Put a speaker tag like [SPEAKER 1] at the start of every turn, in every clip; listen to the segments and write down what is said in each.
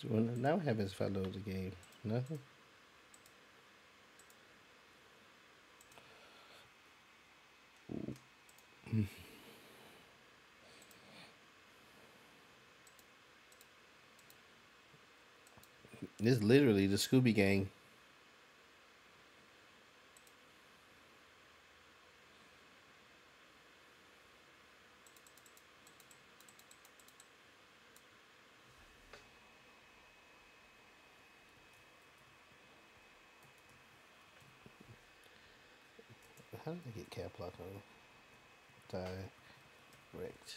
[SPEAKER 1] Well, now what happens if I load the game? Nothing. This is literally the Scooby Gang. How did I get cap lock on? Direct.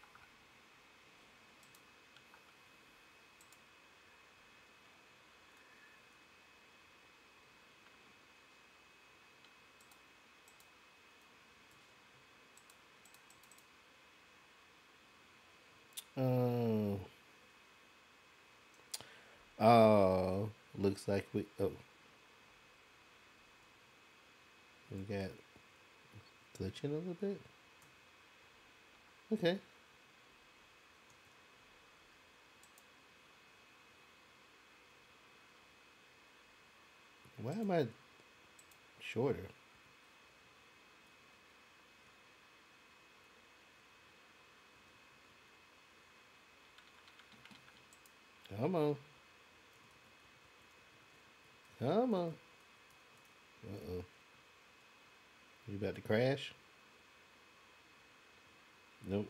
[SPEAKER 1] Oh. Oh. Looks like we got glitching a little bit. Okay. Why am I shorter? Come on. Come on. Uh-oh. You about to crash? Nope.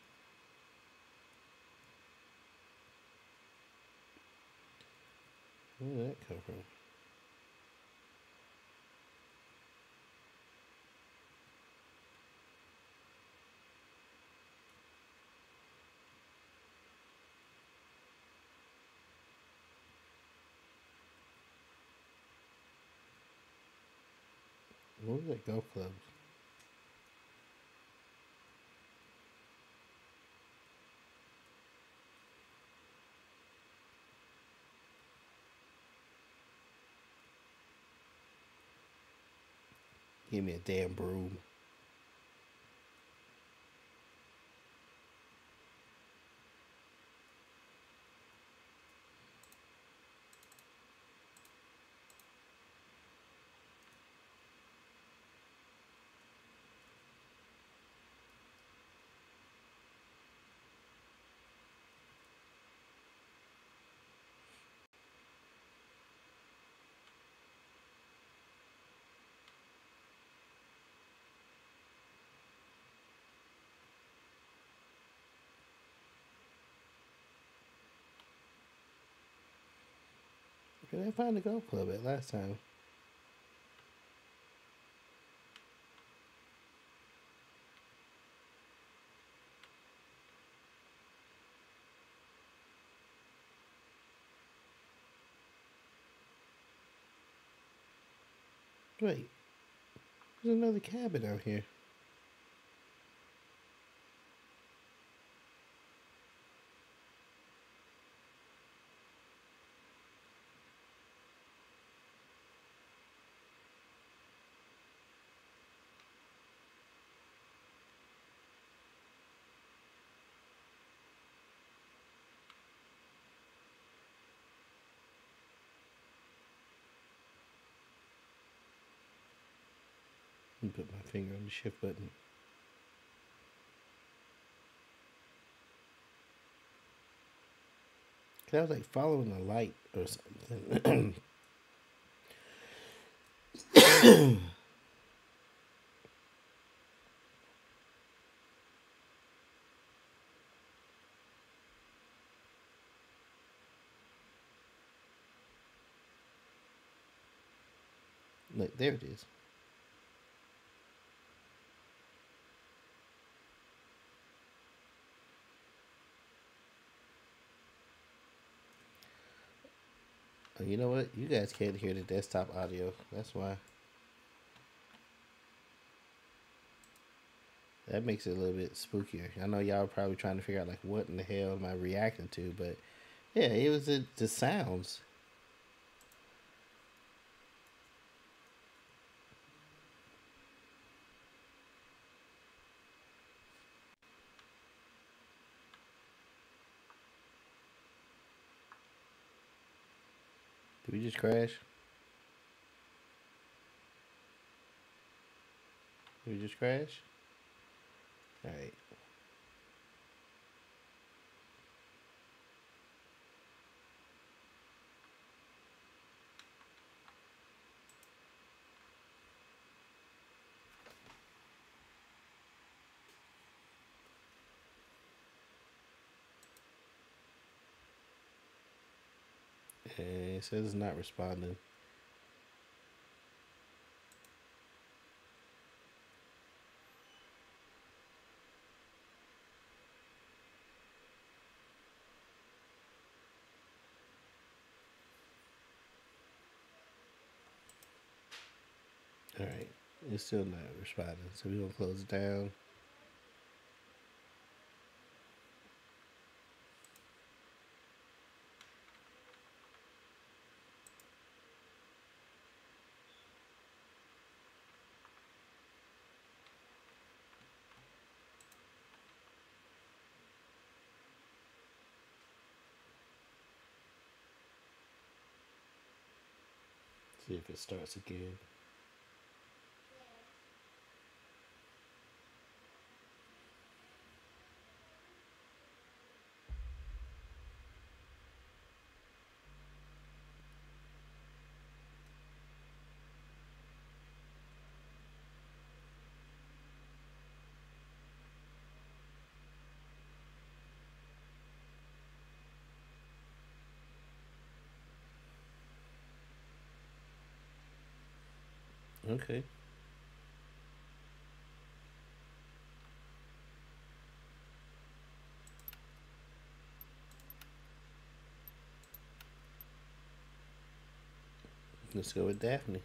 [SPEAKER 1] Where did that come from? What was that golf club? Give me a damn broom. Where did I find the golf club at last time? Wait, there's another cabin out here. Let me put my finger on the shift button. Cause I was like following the light or something. Look, there it is. Oh, you know what? You guys can't hear the desktop audio. That's why. That makes it a little bit spookier. I know y'all are probably trying to figure out like what in the hell am I reacting to, but yeah, it was the sounds. We just crash. We just crash. All right. And it says it's not responding. All right. It's still not responding. So we're gonna close it down. See if it starts again. Okay. Let's go with Daphne.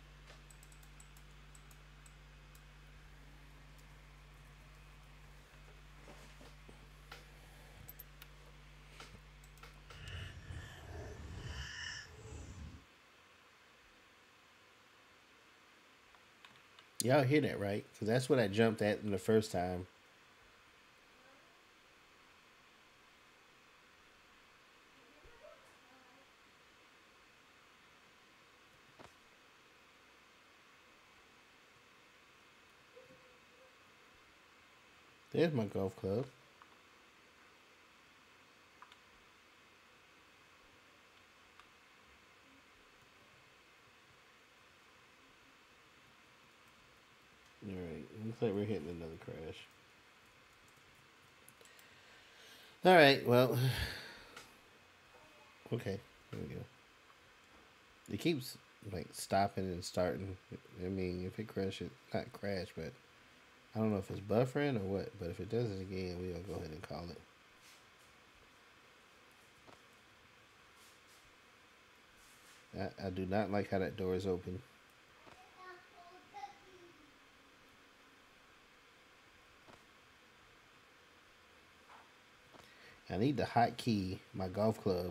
[SPEAKER 1] Y'all hear that, right? Because that's what I jumped at in the first time. There's my golf club. All right. Looks like we're hitting another crash. All right. Well. Okay. There we go. It keeps like stopping and starting. I mean, if it crashes, not crash, but I don't know if it's buffering or what. But if it does it again, we'll go ahead and call it. I do not like how that door is open. I need to hotkey my golf club.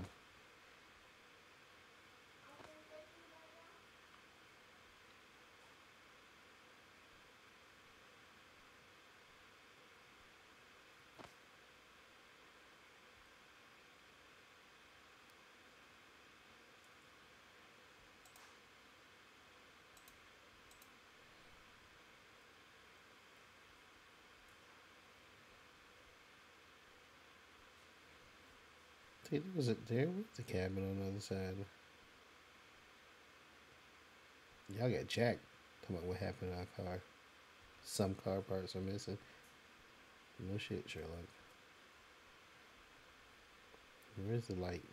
[SPEAKER 1] See, there was the cabin on the other side. Y'all got jacked. Talking about what happened to our car. Some car parts are missing. No shit, Sherlock. Where's the light?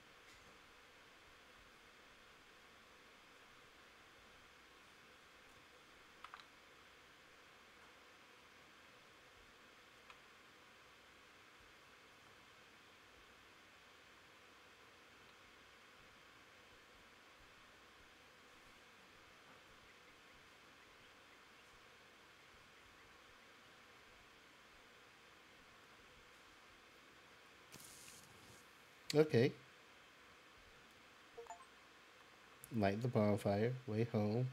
[SPEAKER 1] Okay. Light the bonfire. Way home.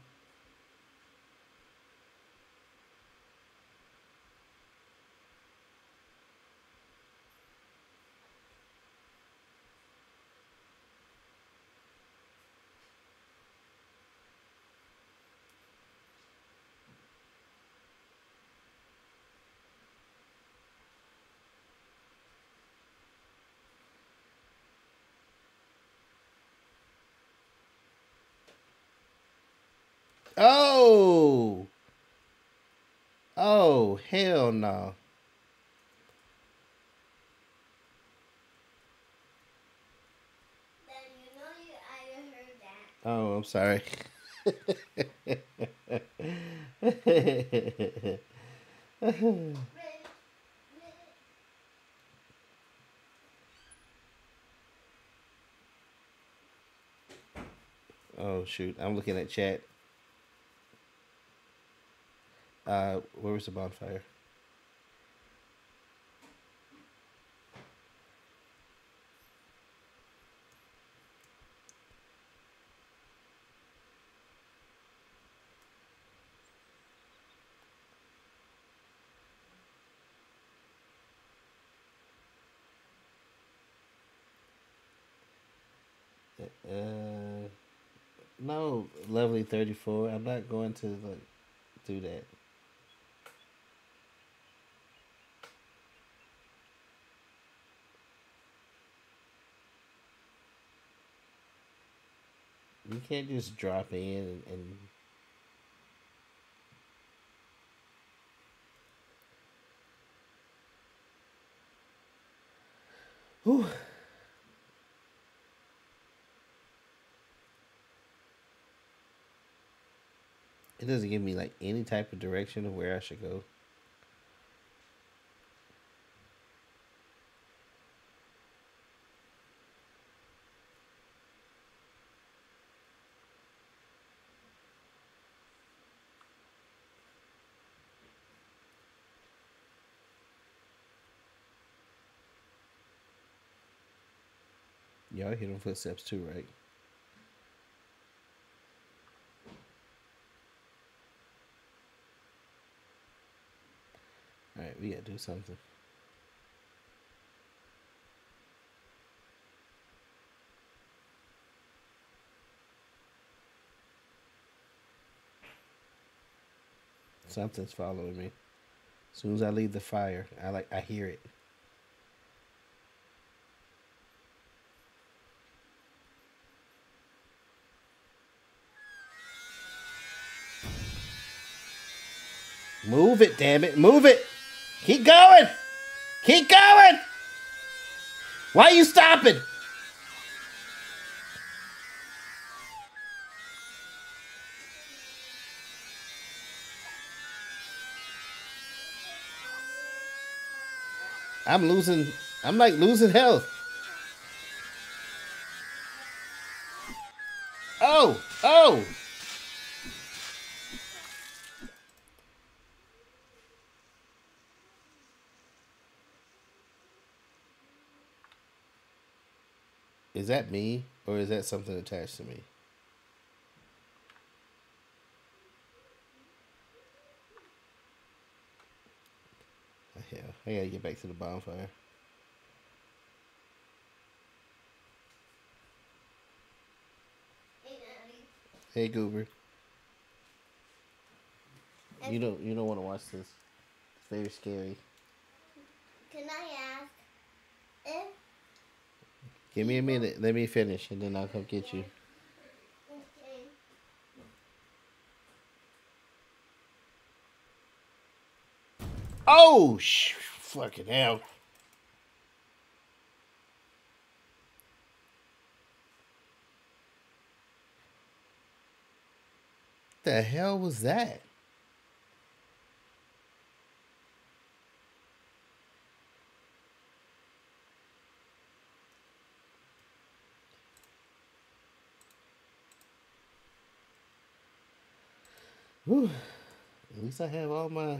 [SPEAKER 1] Oh. Oh, hell no. Oh, I'm sorry. Oh shoot, I'm looking at chat. Where was the bonfire? Uh, no, lovely 34. I'm not going to like do that. You can't just drop in and whew, it doesn't give me like any type of direction of where I should go. Y'all hear them footsteps too, right? All right, we gotta do something. Something's following me. As soon as I leave the fire, I hear it. Move it, damn it. Move it. Keep going. Keep going. Why are you stopping? I'm losing. I'm like losing health. Oh, oh. Is that me or is that something attached to me? Hell, I gotta get back to the bonfire. Hey, Goober. You don't want to watch this. It's very scary.
[SPEAKER 2] Can I ask if?
[SPEAKER 1] Give me a minute. Let me finish, and then I'll come get you.
[SPEAKER 2] Okay.
[SPEAKER 1] Oh, fucking hell. The hell was that? Whew. At least I have all my.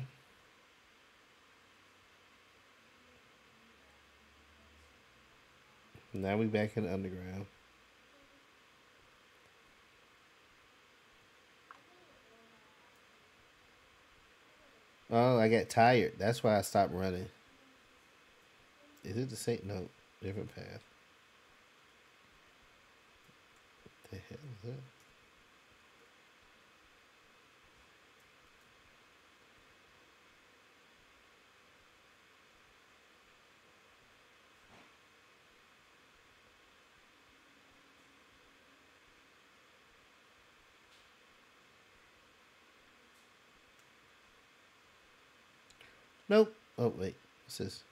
[SPEAKER 1] Now we back in the underground. Oh, I got tired. That's why I stopped running. Is it the same? No, different path. The hell is that? Nope. Oh wait, what's this?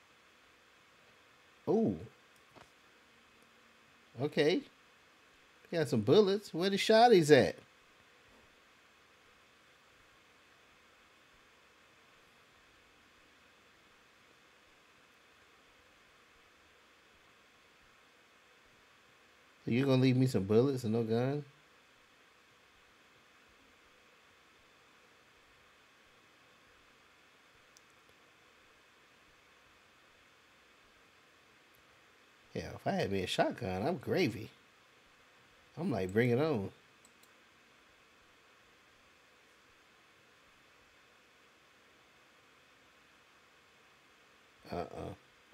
[SPEAKER 1] Oh, okay. Got some bullets. Where the shotties at? You gonna leave me some bullets and no gun? Yeah, if I had me a shotgun, I'm gravy. I'm like, bring it on. Uh-uh.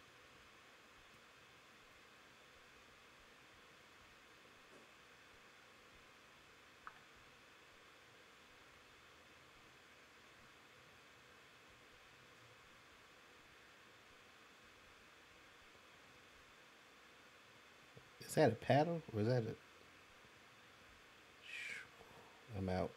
[SPEAKER 1] Is that a paddle or is that a? I'm out.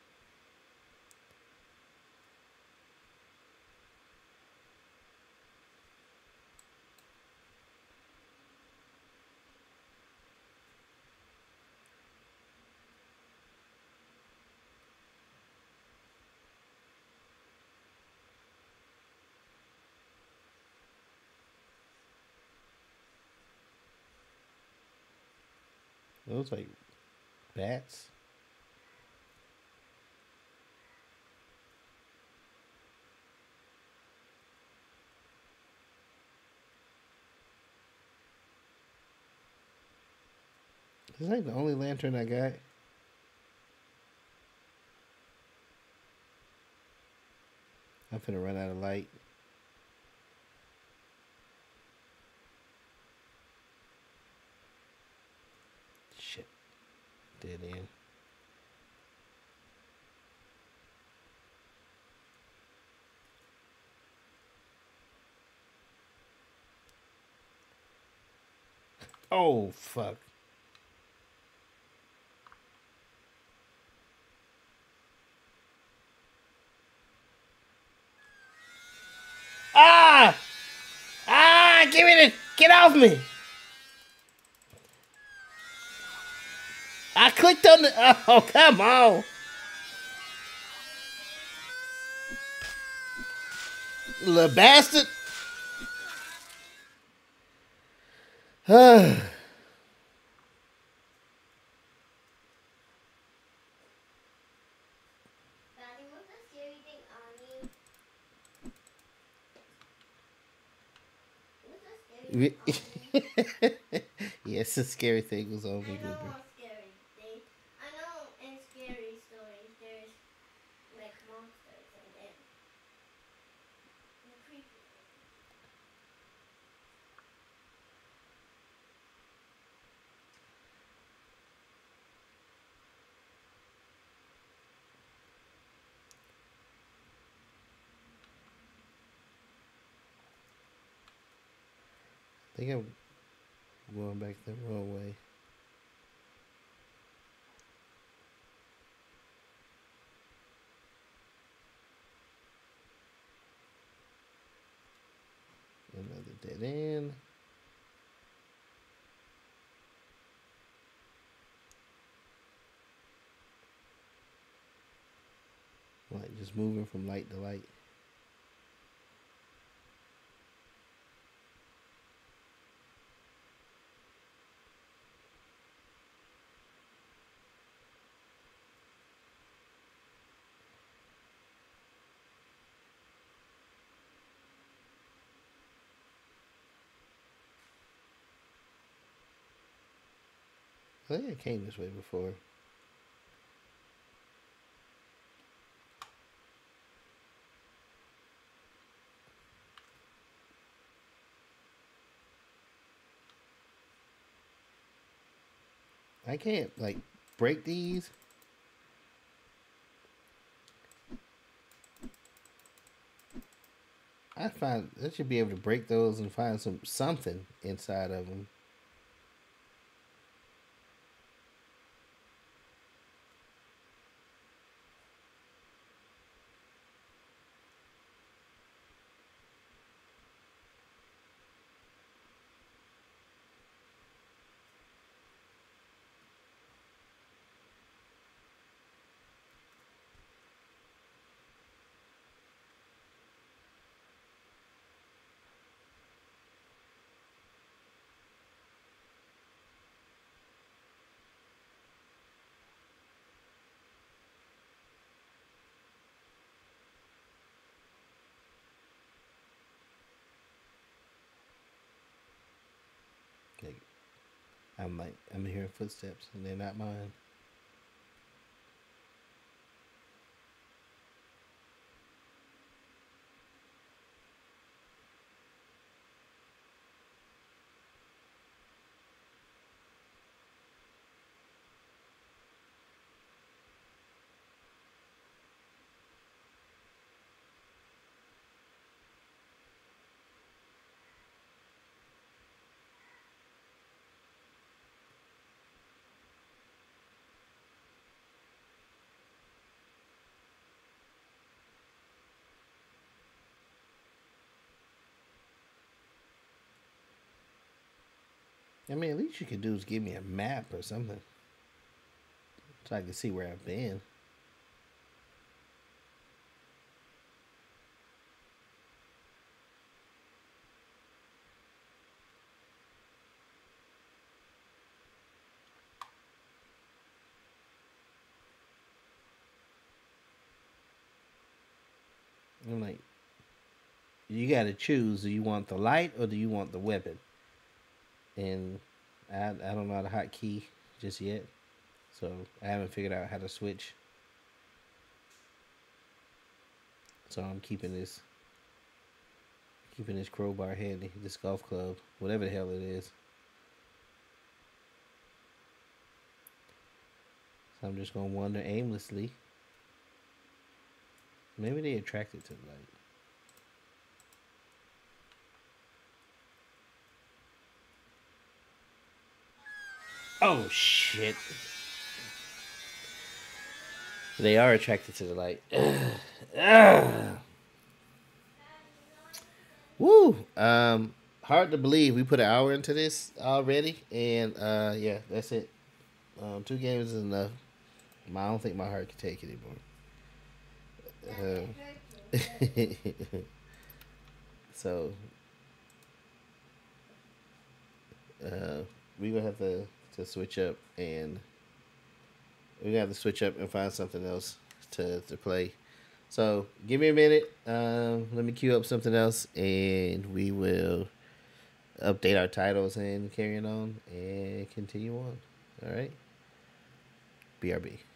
[SPEAKER 1] Those like bats. This ain't the only lantern I got. I'm finna run out of light. Shit. Dead end. Oh fuck. Ah! Ah! Give me the. Get off me! I clicked on the. Oh, come on! Little bastard! Daddy,
[SPEAKER 2] what's the scary thing on you? What's the scary thing on you?
[SPEAKER 1] Yes, the scary thing was on me,
[SPEAKER 2] I know
[SPEAKER 1] Goober.
[SPEAKER 2] a scary thing. I know in scary stories there's like monsters and then the creepy.
[SPEAKER 1] I think I'm going back the wrong way. Another dead end. Like just moving from light to light. I think I came this way before. I can't like break these. I should be able to break those and find something inside of them. I'm hearing footsteps and they're not mine. I mean, at least you could do is give me a map or something so I can see where I've been. I'm like, you got to choose. Do you want the light or do you want the weapon? And I don't know how to hotkey just yet, so I haven't figured out how to switch. So I'm keeping this crowbar handy, this golf club, whatever the hell it is. So I'm just gonna wander aimlessly. Maybe they attracted to the light. Oh shit! They are attracted to the light. Woo! Hard to believe we put an hour into this already, and yeah, that's it. 2 games is enough. I don't think my heart can take it anymore. So we gonna have to switch up, and we gonna have to switch up and find something else to play. So give me a minute. Let me queue up something else, and we will update our titles and carry it on and continue on. All right. BRB.